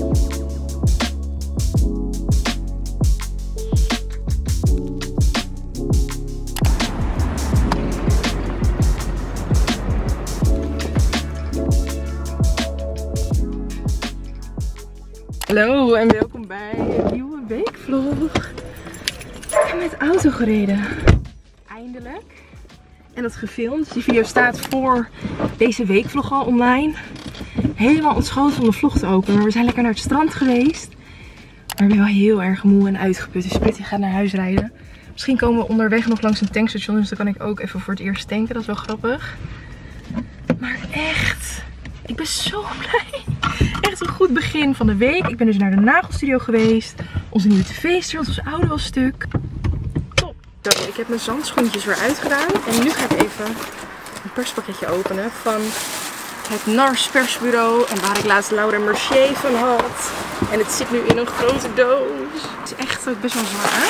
Hallo en welkom bij een nieuwe weekvlog. Ik heb met de auto gereden. Eindelijk. En dat gefilmd. Dus die video staat voor deze weekvlog al online. Helemaal ontschoten om de vlog te openen. Maar we zijn lekker naar het strand geweest. Maar ik ben wel heel erg moe en uitgeput. Dus Pitty gaat naar huis rijden. Misschien komen we onderweg nog langs een tankstation. Dus dan kan ik ook even voor het eerst tanken. Dat is wel grappig. Maar echt, ik ben zo blij. Echt een goed begin van de week. Ik ben dus naar de nagelstudio geweest. Onze nieuwe tv-studio, want onze oude was stuk. Top. Zo, ik heb mijn zandschoentjes weer uitgedaan. En nu ga ik even een perspakketje openen van het NARS persbureau. En waar ik laatst Laura Mercier van had. En het zit nu in een grote doos. Het is echt best wel zwaar.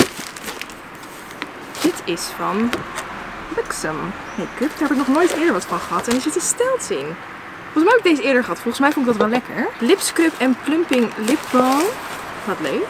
Dit is van Buxom Make-up. Daar heb ik nog nooit eerder wat van gehad. En er zitten stelts in. Volgens mij heb ik deze eerder gehad. Volgens mij vond ik dat wel lekker. Lip Scrub en Plumping Lip Balm. Wat leuk.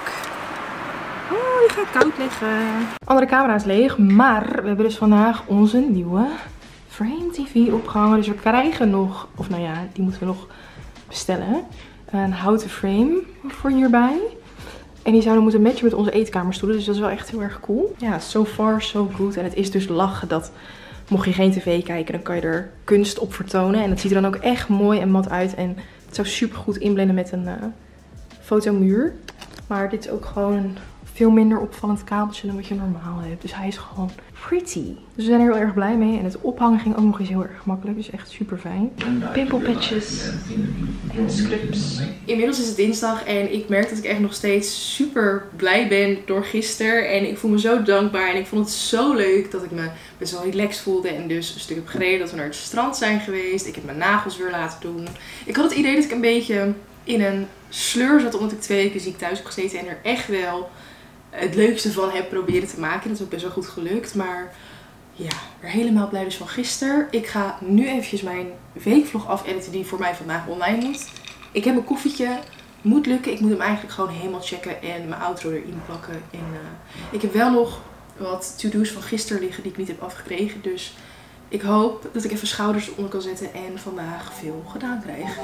Oh, die gaat koud liggen. Andere camera is leeg. Maar we hebben dus vandaag onze nieuwe Frame TV opgehangen. Dus we krijgen nog, of nou ja, die moeten we nog bestellen. Een houten frame voor hierbij. En die zouden moeten matchen met onze eetkamerstoelen. Dus dat is wel echt heel erg cool. Ja, so far so good. En het is dus lachen dat mocht je geen tv kijken, dan kan je er kunst op vertonen. En het ziet er dan ook echt mooi en mat uit. En het zou super goed inblenden met een fotomuur. Maar dit is ook gewoon een veel minder opvallend kabeltje dan wat je normaal hebt. Dus hij is gewoon pretty. Dus we zijn er heel erg blij mee. En het ophangen ging ook nog eens heel erg makkelijk. Dus echt super fijn. Pimpelpatches en scrubs. Inmiddels is het dinsdag en ik merk dat ik echt nog steeds super blij ben door gisteren. En ik voel me zo dankbaar. En ik vond het zo leuk dat ik me best wel relaxed voelde. En dus een stuk heb gereden, dat we naar het strand zijn geweest. Ik heb mijn nagels weer laten doen. Ik had het idee dat ik een beetje in een sleur zat, omdat ik 2 weken ziek thuis heb gezeten. En er echt wel het leukste van heb proberen te maken. Dat is ook best wel goed gelukt. Maar ja, weer helemaal blij dus van gisteren. Ik ga nu eventjes mijn weekvlog afediten die voor mij vandaag online moet. Ik heb een koffietje. Moet lukken. Ik moet hem eigenlijk gewoon helemaal checken en mijn outro erin plakken. En ik heb wel nog wat to-do's van gisteren liggen die ik niet heb afgekregen. Dus ik hoop dat ik even schouders onder kan zetten en vandaag veel gedaan krijg.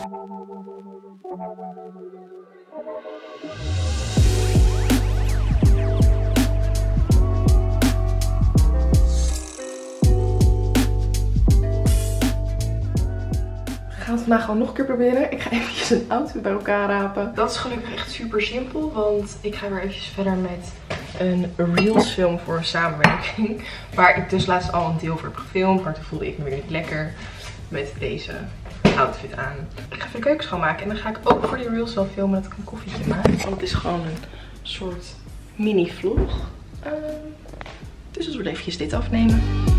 We gaan het vandaag gewoon nog een keer proberen. Ik ga eventjes een outfit bij elkaar rapen. Dat is gelukkig echt super simpel, want ik ga weer eventjes verder met een Reels film voor een samenwerking. Waar ik dus laatst al een deel voor heb gefilmd, maar toen voelde ik me weer niet lekker met deze outfit aan. Ik ga even de keuken schoonmaken en dan ga ik ook voor die Reels wel filmen dat ik een koffietje maak. Want het is gewoon een soort mini vlog. Dus we zullen eventjes dit afnemen.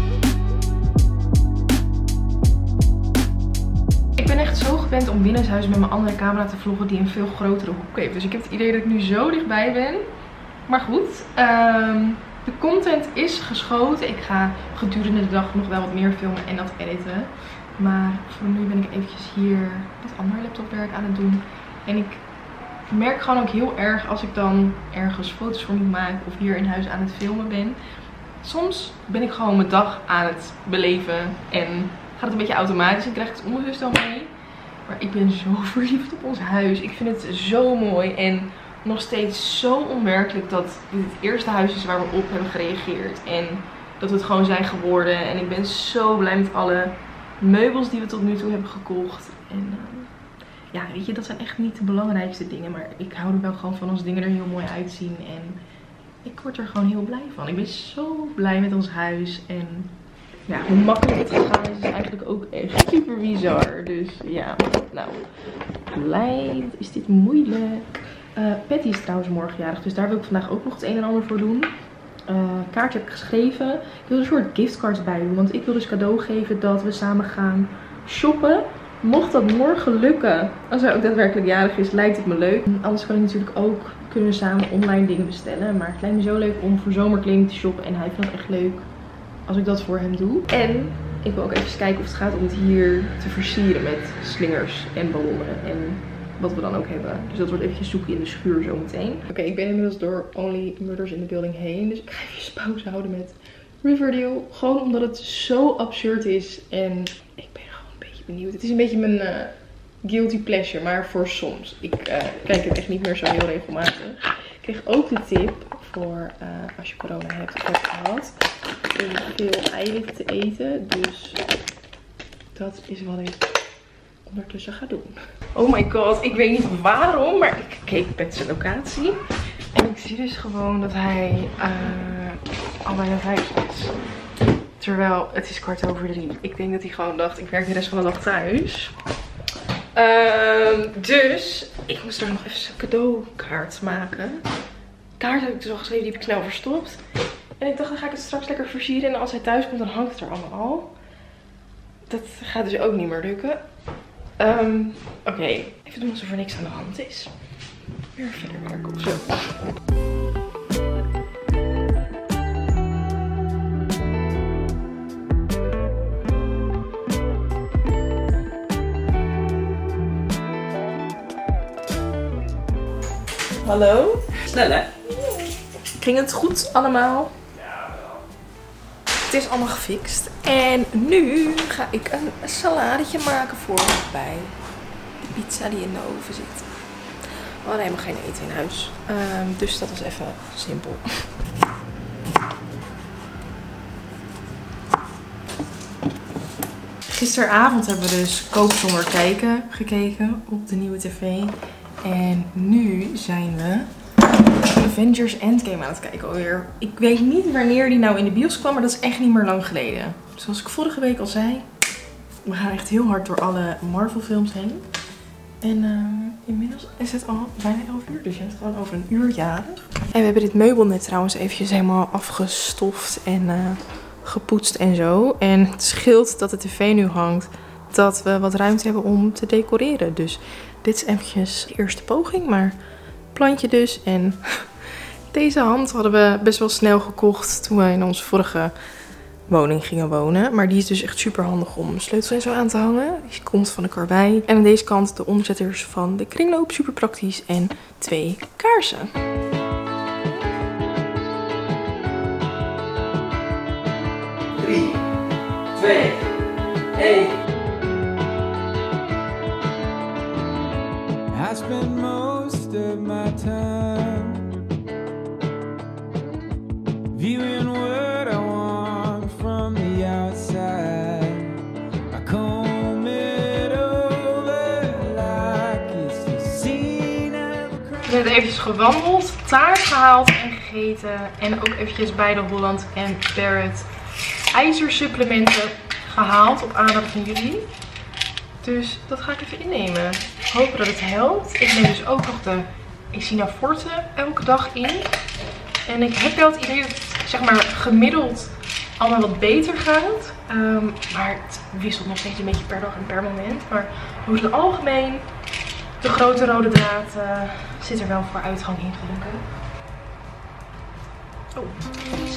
Ik ben echt zo gewend om binnenshuis met mijn andere camera te vloggen die een veel grotere hoek heeft. Dus ik heb het idee dat ik nu zo dichtbij ben. Maar goed, de content is geschoten. Ik ga gedurende de dag nog wel wat meer filmen en dat editen. Maar voor nu ben ik eventjes hier wat ander laptopwerk aan het doen. En ik merk gewoon ook heel erg als ik dan ergens foto's voor moet maken of hier in huis aan het filmen ben. Soms ben ik gewoon mijn dag aan het beleven en gaat het een beetje automatisch en krijg ik het onbewust al mee. Maar ik ben zo verliefd op ons huis. Ik vind het zo mooi en nog steeds zo onwerkelijk dat dit het eerste huis is waar we op hebben gereageerd. En dat we het gewoon zijn geworden. En ik ben zo blij met alle meubels die we tot nu toe hebben gekocht. En ja, weet je, dat zijn echt niet de belangrijkste dingen. Maar ik hou er wel gewoon van als dingen er heel mooi uitzien. En ik word er gewoon heel blij van. Ik ben zo blij met ons huis. En ja, hoe makkelijk het gegaan is eigenlijk ook echt super bizar. Dus ja, nou, blij. Wat is dit moeilijk. Patty is trouwens morgen jarig. Dus daar wil ik vandaag ook nog het een en ander voor doen. Kaartje heb ik geschreven. Ik wil een soort giftcards bij doen. Want ik wil dus cadeau geven dat we samen gaan shoppen. Mocht dat morgen lukken, als hij ook daadwerkelijk jarig is, lijkt het me leuk. Anders kan ik natuurlijk ook, kunnen we samen online dingen bestellen. Maar het lijkt me zo leuk om voor zomerkleding te shoppen. En hij vindt het echt leuk als ik dat voor hem doe. En ik wil ook even kijken of het gaat om het hier te versieren met slingers en ballonnen. En wat we dan ook hebben. Dus dat wordt eventjes zoeken in de schuur zometeen. Oké, ik ben inmiddels door Only Murders in the Building heen. Dus ik ga even pauze houden met Riverdale. Gewoon omdat het zo absurd is. En ik ben gewoon een beetje benieuwd. Het is een beetje mijn guilty pleasure, maar voor soms. Ik kijk het echt niet meer zo heel regelmatig. Ik kreeg ook de tip voor als je corona hebt of hebt gehad, om veel eiwitten te eten. Dus dat is wat ik ondertussen ga doen. Oh my god, ik weet niet waarom, maar ik keek met zijn locatie. En ik zie dus gewoon dat hij al bijna 5 is. Terwijl het is 2:15. Ik denk dat hij gewoon dacht, ik werk de rest van de dag thuis. Dus ik moest er nog even een cadeaukaart maken. Kaart heb ik dus al geschreven, die heb ik snel verstopt. En ik dacht, dan ga ik het straks lekker versieren. En als hij thuis komt, dan hangt het er allemaal al. Dat gaat dus ook niet meer lukken. Oké, even doen alsof er niks aan de hand is. Weer verder werken of zo. Hallo? Snel hè? Ging het goed allemaal? Ja, wel. Het is allemaal gefixt. En nu ga ik een saladetje maken voor bij de pizza die in de oven zit. We hadden helemaal geen eten in huis. Dus dat was even simpel. Gisteravond hebben we dus Koop zonder kijken gekeken op de nieuwe tv. En nu zijn we Avengers Endgame aan het kijken alweer. Ik weet niet wanneer die nou in de bios kwam, maar dat is echt niet meer lang geleden. Zoals ik vorige week al zei, we gaan echt heel hard door alle Marvel films heen. En inmiddels is het al bijna 11 uur, dus je bent gewoon over een uur jarig. En we hebben dit meubel net trouwens eventjes helemaal afgestoft en gepoetst en zo. En het scheelt dat de tv nu hangt, dat we wat ruimte hebben om te decoreren. Dus dit is eventjes de eerste poging, maar plantje dus. En deze hand hadden we best wel snel gekocht toen we in onze vorige woning gingen wonen. Maar die is dus echt super handig om sleutels en zo aan te hangen. Die komt van de karwei. En aan deze kant de onderzetters van de kringloop, super praktisch. En 2 kaarsen. Drie, 2, 1. I spend most of my time viewing what I want from the outside. I comb it over like it's the scene of a crime. We hebben eventjes gewandeld, taart gehaald en gegeten. En ook eventjes bij de Holland & Barrett ijzersupplementen gehaald op aanraden van jullie. Dus dat ga ik even innemen. Hopen dat het helpt. Ik neem dus ook nog de Esina Forte elke dag in. En ik heb wel het idee dat het zeg maar gemiddeld allemaal wat beter gaat. Maar het wisselt nog steeds een beetje per dag en per moment. Maar over het algemeen, de grote rode draad zit er wel voor uitgang in gelukkig. Oh, nice.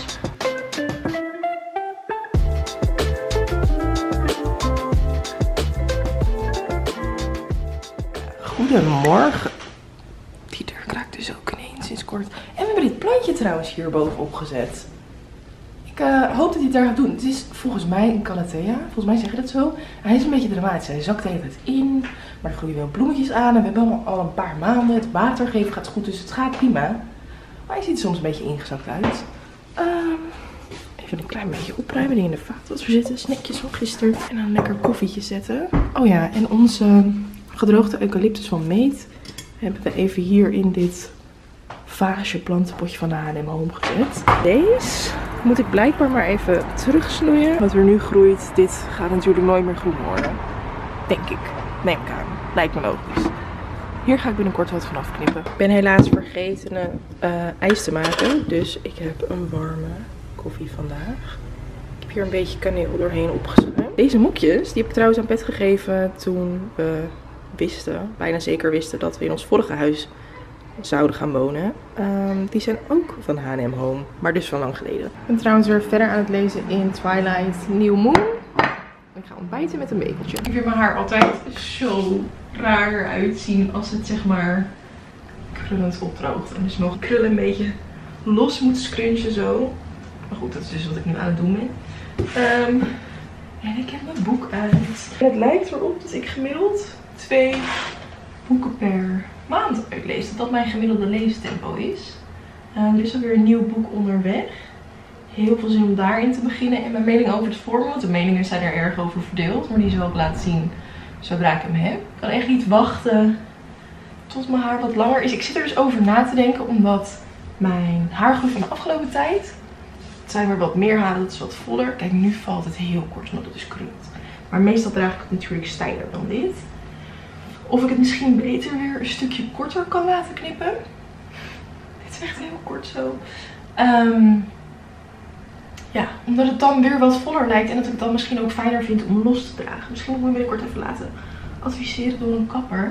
Goedemorgen. Die deur kraakt dus ook ineens sinds kort. En we hebben dit plantje trouwens hier bovenop gezet. Ik hoop dat hij het daar gaat doen. Het is volgens mij een Calathea. Volgens mij zeg je dat zo. Hij is een beetje dramatisch. Hij zakt de hele tijd in. Maar er groeien wel bloemetjes aan. En we hebben al een paar maanden. Het water geven gaat goed. Dus het gaat prima. Maar hij ziet er soms een beetje ingezakt uit. Even een klein beetje opruimen. Die in de vaatwasser zitten. Snackjes van gisteren. En dan een lekker koffietje zetten. Oh ja, en onze gedroogde eucalyptus van Meet hebben we even hier in dit vaasje plantenpotje van de H&M Home gezet. Deze moet ik blijkbaar maar even terugsnoeien. Wat er nu groeit, dit gaat natuurlijk nooit meer groen worden. Denk ik. Neem ik aan. Lijkt me logisch. Hier ga ik binnenkort wat van afknippen. Ik ben helaas vergeten ijs te maken. Dus ik heb een warme koffie vandaag. Ik heb hier een beetje kaneel doorheen opgeschuimd. Deze mokjes, die heb ik trouwens aan Pet gegeven toen we bijna zeker wisten dat we in ons vorige huis zouden gaan wonen. Die zijn ook van H&M Home, maar dus van lang geleden. Ik ben trouwens weer verder aan het lezen in Twilight New Moon. Ik ga ontbijten met een bekeltje. Ik vind mijn haar altijd zo raar eruit zien als het zeg maar krullend opdroogt. En dus nog krullen een beetje los moet scrunchen zo. Maar goed, dat is dus wat ik nu aan het doen ben. En ik heb mijn boek uit. Het lijkt erop dat ik gemiddeld 2 boeken per maand uitlees. Dat mijn gemiddelde leestempo is. Er is alweer een nieuw boek onderweg. Heel veel zin om daarin te beginnen en mijn mening over te vormen. Want de meningen zijn er erg over verdeeld. Maar die zal ik laten zien zodra ik hem heb. Ik kan echt niet wachten tot mijn haar wat langer is. Ik zit er dus over na te denken. Omdat mijn haargroei van de afgelopen tijd. Het zijn weer wat meer haren. Dat is wat voller. Kijk, nu valt het heel kort. Want dat is krult. Maar meestal draag ik het natuurlijk steiler dan dit. Of ik het misschien beter weer een stukje korter kan laten knippen. Dit is echt heel kort zo. Ja, omdat het dan weer wat voller lijkt en dat ik het dan misschien ook fijner vind om los te dragen. Misschien moet ik me binnenkort even laten adviseren door een kapper.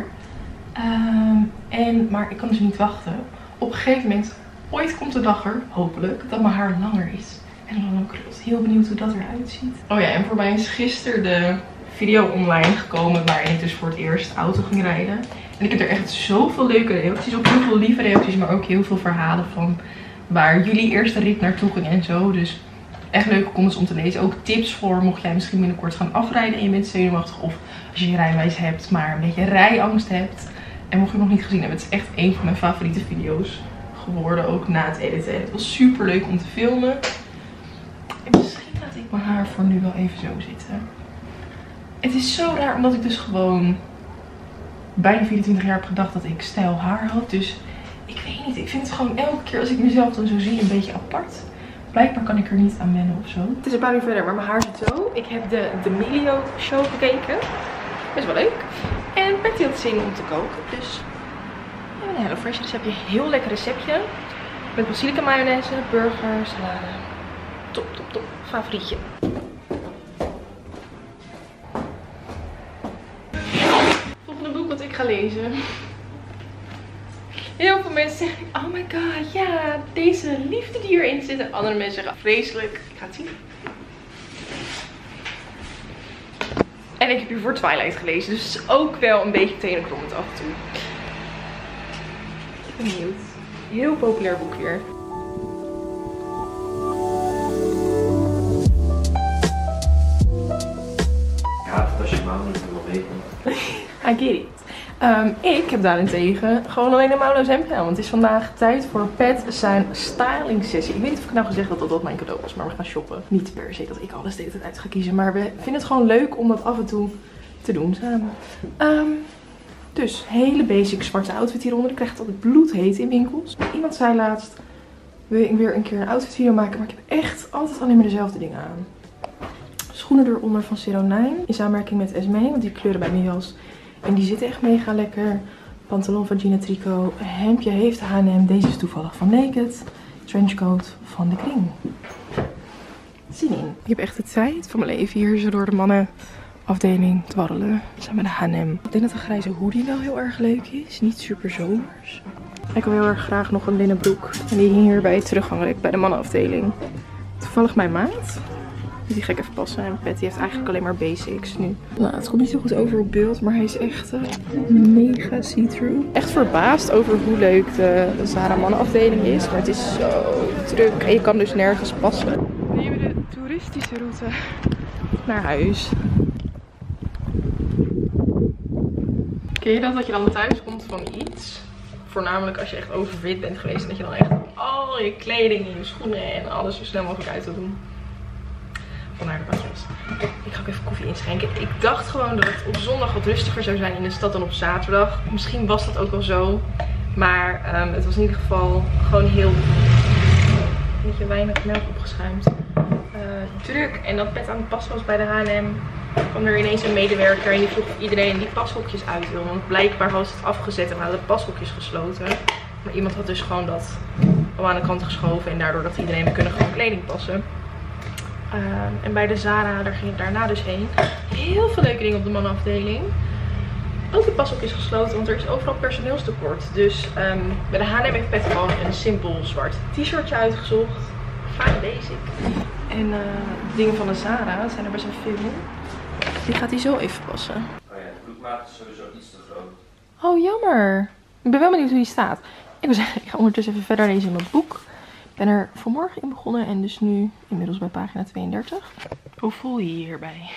Maar ik kan dus niet wachten. Op een gegeven moment, ooit komt de dag er, hopelijk, dat mijn haar langer is. En dan krult. Heel benieuwd hoe dat eruit ziet. Oh ja, en voor mij is gisteren de video online gekomen waarin ik dus voor het eerst auto ging rijden. En ik heb er echt zoveel leuke reacties op. Heel veel lieve reacties, maar ook heel veel verhalen van waar jullie eerste rit naartoe ging en zo. Dus echt leuke comments om te lezen. Ook tips voor mocht jij misschien binnenkort gaan afrijden en je bent zenuwachtig. Of als je je rijbewijs hebt, maar een beetje rijangst hebt. En mocht je het nog niet gezien hebben, het is echt een van mijn favoriete video's geworden. Ook na het editen. Het was super leuk om te filmen. En misschien laat ik mijn haar voor nu wel even zo zitten. Het is zo raar omdat ik dus gewoon bijna 24 jaar heb gedacht dat ik stijl haar had. Dus ik weet niet. Ik vind het gewoon elke keer als ik mezelf dan zo zie een beetje apart. Blijkbaar kan ik er niet aan wennen of zo. Het is een paar uur verder, maar mijn haar zit zo. Ik heb de D'Amelio show gekeken. Best wel leuk. En Betty had zin om te koken. Dus een HelloFresh. Dus heb je een heel lekker receptje. Met basilicum mayonaise, burger, salade. Top, top, top. Favorietje. Volgende boek wat ik ga lezen. Heel veel mensen zeggen, oh my god, ja, deze liefde die erin zit. En andere mensen zeggen, vreselijk. Ik ga het zien. En ik heb hiervoor Twilight gelezen, dus het is ook wel een beetje tenenkrommend af en toe. Ik ben benieuwd. Heel populair boek weer. Ja, als je maanden niet wil weten. I get it. Ik heb daarentegen gewoon alleen een Maulo's hemd aan. Want het is vandaag tijd voor Pet zijn styling sessie. Ik weet niet of ik nou gezegd had dat dat mijn cadeau was. Maar we gaan shoppen. Niet per se dat ik alles de hele tijd uit ga kiezen. Maar we vinden het gewoon leuk om dat af en toe te doen samen. Dus hele basic zwarte outfit hieronder. Ik krijg het altijd bloedheet in winkels. Iemand zei laatst, wil ik weer een keer een outfit video maken. Maar ik heb echt altijd alleen maar dezelfde dingen aan. Schoenen eronder van Ceronine. In samenwerking met Esme. Want die kleuren bij mijn jas. En die zitten echt mega lekker. Pantalon van Gina Trico. Hemdje heeft H&M. Deze is toevallig van Naked. Trenchcoat van De Kring. Zin in. Ik heb echt de tijd van mijn leven hier zo door de mannenafdeling dwarrelen. Samen met de H&M. Ik denk dat een grijze hoodie wel heel erg leuk is. Niet super zomers. Ik wil heel erg graag nog een linnen broek. En die hing hier bij het teruggangrek bij de mannenafdeling. Toevallig mijn maat. Dus die ga ik even passen. En Betty heeft eigenlijk alleen maar basics nu. Nou, het komt niet zo goed over op beeld, maar hij is echt mega see-through. Echt verbaasd over hoe leuk de Zara mannenafdeling is. Maar het is zo druk en je kan dus nergens passen. Nu hebben we de toeristische route naar huis. Ken je dat je dan thuis komt van iets? Voornamelijk als je echt overwit bent geweest. En dat je dan echt al je kleding en je schoenen en alles zo snel mogelijk uit wil doen. Vandaar de badjas. Ik ga ook even koffie inschenken. Ik dacht gewoon dat het op zondag wat rustiger zou zijn in de stad dan op zaterdag. Misschien was dat ook wel zo. Maar het was in ieder geval gewoon heel... een beetje weinig melk opgeschuimd. Druk. En dat Pet aan het passen was bij de H&M. Kwam er ineens een medewerker en die vroeg of iedereen die pashokjes uit wil. Want blijkbaar was het afgezet en hadden de pashokjes gesloten. Maar iemand had dus gewoon dat al aan de kant geschoven. En daardoor dacht iedereen, we kunnen gewoon kleding passen. En bij de Zara, daar ging ik daarna dus heen. Heel veel leuke dingen op de mannenafdeling. Ook de pashok is gesloten, want er is overal personeelstekort. Dus bij de H&M heeft Pet gewoon een simpel zwart t-shirtje uitgezocht. Fijn basic. En dingen van de Zara, het zijn er best wel veel. die gaat hij zo even passen. Oh ja, de broekmaat is sowieso iets te groot. Oh, jammer. Ik ben wel benieuwd hoe die staat. Ik wil zeggen, ik ga ondertussen even verder lezen in dat boek. Ik ben er vanmorgen in begonnen en dus nu inmiddels bij pagina 32. Hoe voel je je hierbij?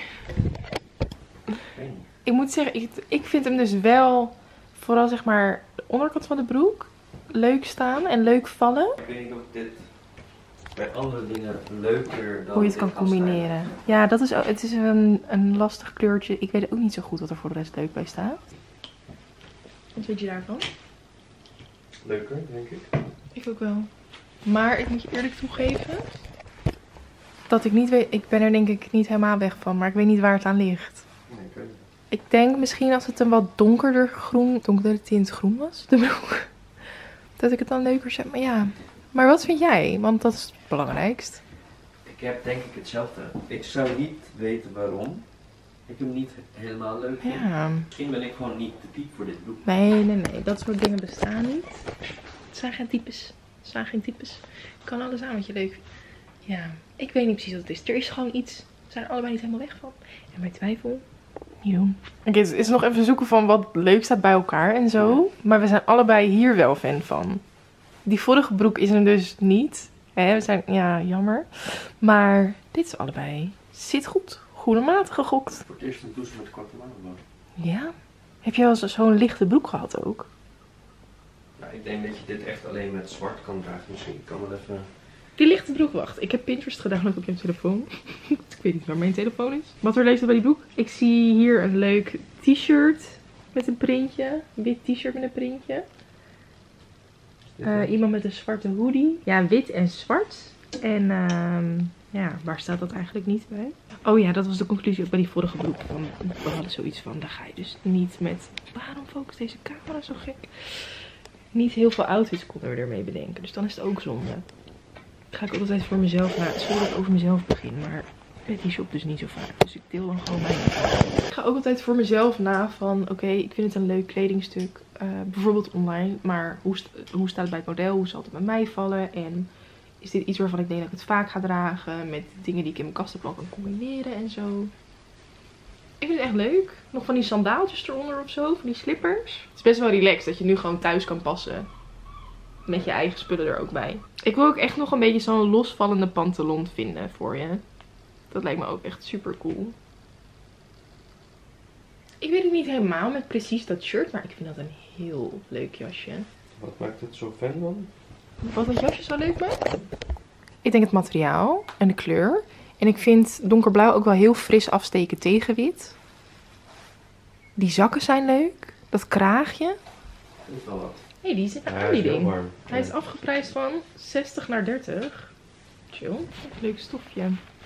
Ik moet zeggen, ik vind hem dus wel, vooral zeg maar de onderkant van de broek, leuk staan en leuk vallen. Ik weet niet of dit bij andere dingen leuker dan Hoe je het kan combineren. Ja, dat is ook, het is een lastig kleurtje. Ik weet ook niet zo goed wat er voor de rest leuk bij staat. Wat vind je daarvan? Leuker, denk ik. Ik ook wel. Maar ik moet je eerlijk toegeven dat ik niet weet, ik ben er denk ik niet helemaal weg van, maar ik weet niet waar het aan ligt. Nee, ik weet niet. Ik denk misschien als het een wat donkerdere tint groen was, de broek, dat ik het dan leuker zou. Maar ja, maar wat vind jij? Want dat is het belangrijkst. Ik heb denk ik hetzelfde. Ik zou niet weten waarom ik hem niet helemaal leuk vind. Ja. Misschien ben ik gewoon niet te diep voor dit broek. Nee. Dat soort dingen bestaan niet. Het zijn geen types. Het zijn geen types. Ik kan alles aan wat je leuk vindt. Ja, ik weet niet precies wat het is. Er is gewoon iets. We zijn er allebei niet helemaal weg van. En bij twijfel, niet doen. Oké, het is nog even zoeken van wat leuk staat bij elkaar en zo. Maar we zijn allebei hier wel fan van. Die vorige broek is hem dus niet. We zijn, ja, jammer. Maar dit is allebei. Zit goed. Goede maat gegokt. Voor het eerst een douche met korte mouwen. Ja. Heb je wel eens zo'n lichte broek gehad ook? Nou, ik denk dat je dit echt alleen met zwart kan dragen. Misschien kan wel even... Die lichte broek, wacht. Ik heb Pinterest gedaan op mijn telefoon. Ik weet niet waar mijn telefoon is. Wat voor leeft er bij die broek? Ik zie hier een leuk t-shirt met een printje. Een wit t-shirt met een printje. Iemand met een zwarte hoodie. Ja, wit en zwart. En ja, waar staat dat eigenlijk niet bij? Oh ja, dat was de conclusie ook bij die vorige broek. We hadden zoiets van, daar ga je dus niet met... Waarom focust deze camera zo gek? Niet heel veel outfits konden we ermee bedenken. Dus dan is het ook zonde. Ga ik ook altijd voor mezelf na. Sorry dat ik over mezelf begin, maar met die shop dus niet zo vaak. Dus ik deel dan gewoon mijn. Ik ga ook altijd voor mezelf na van, oké, ik vind het een leuk kledingstuk. Bijvoorbeeld online, maar hoe staat het bij het model? Hoe zal het bij mij vallen? En is dit iets waarvan ik denk dat ik het vaak ga dragen? Met dingen die ik in mijn kastenplan kan combineren en zo. Ik vind het echt leuk. Nog van die sandaaltjes eronder of zo, van die slippers. Het is best wel relaxed dat je nu gewoon thuis kan passen. Met je eigen spullen er ook bij. Ik wil ook echt nog een beetje zo'n losvallende pantalon vinden voor je. Dat lijkt me ook echt super cool. Ik weet het niet helemaal met precies dat shirt, maar ik vind dat een heel leuk jasje. Wat maakt het zo fan dan? Wat dat jasje zo leuk maakt? Ik denk het materiaal en de kleur. En ik vind donkerblauw ook wel heel fris afsteken tegen wit. Die zakken zijn leuk. Dat kraagje. Dat is wel wat. Hé, die zit Ja, aan hij die is heel ding. warm. Hij is afgeprijsd van 60 naar 30. Chill. Leuk stofje.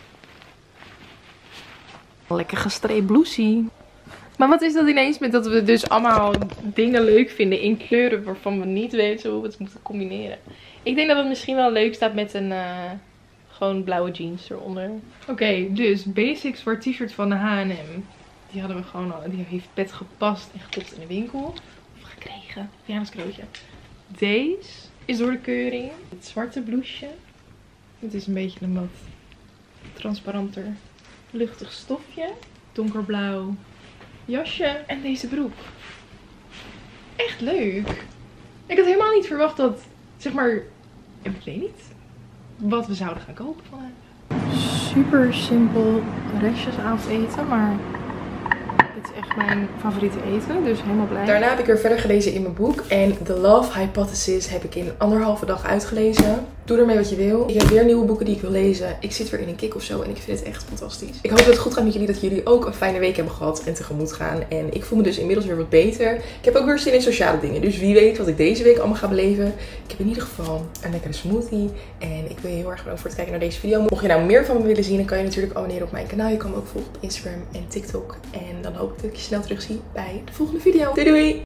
Lekker gestreept blousie. Maar wat is dat ineens met dat we dus allemaal dingen leuk vinden in kleuren waarvan we niet weten hoe we het moeten combineren. Ik denk dat het misschien wel leuk staat met een gewoon blauwe jeans eronder. Oké, dus basic zwart t-shirt van de H&M. Die hadden we gewoon al. Die heeft pet gepast en gekocht in de winkel. Of gekregen. Verjaardagscadeautje. Deze is door de keuring. Het zwarte blouseje. Het is een beetje een wat transparanter luchtig stofje. Donkerblauw jasje. En deze broek. Echt leuk. Ik had helemaal niet verwacht dat, zeg maar, ik weet niet wat we zouden gaan kopen van hem. Super simpel restjesavondeten, maar dit is echt mijn favoriete eten, dus helemaal blij. Daarna heb ik weer verder gelezen in mijn boek en The Love Hypothesis heb ik in 1,5 dag uitgelezen. Doe ermee wat je wil. Ik heb weer nieuwe boeken die ik wil lezen. Ik zit weer in een kick of zo en ik vind het echt fantastisch. Ik hoop dat het goed gaat met jullie, dat jullie ook een fijne week hebben gehad en tegemoet gaan. En ik voel me dus inmiddels weer wat beter. Ik heb ook weer zin in sociale dingen, dus wie weet wat ik deze week allemaal ga beleven. Ik heb in ieder geval een lekkere smoothie en ik wil je heel erg bedanken voor het kijken naar deze video. Mocht je nou meer van me willen zien, dan kan je natuurlijk abonneren op mijn kanaal. Je kan me ook volgen op Instagram en TikTok. En dan hoop ik dat ik je snel terugzie bij de volgende video. Doei doei!